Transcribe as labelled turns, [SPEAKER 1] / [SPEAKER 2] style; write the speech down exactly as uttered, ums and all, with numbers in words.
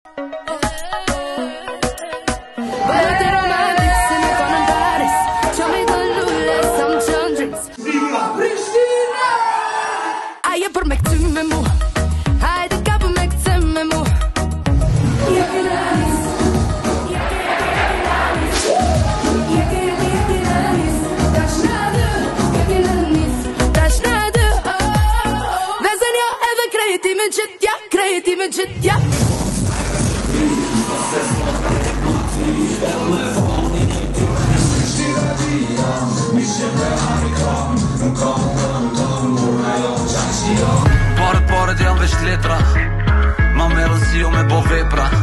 [SPEAKER 1] Ai e për me këty me mu, hajde ka për me këtë me mu. Je ke nanis, je ke, je ke, je ke, je ke nanis. Tash na dy, je ke nanis, tash na dy, oh, oh. Dhe zën jo edhe krejti me gjithja, krejti me gjithja.
[SPEAKER 2] Paret, paret janë veç letra, ma merën si jo me bo vepra.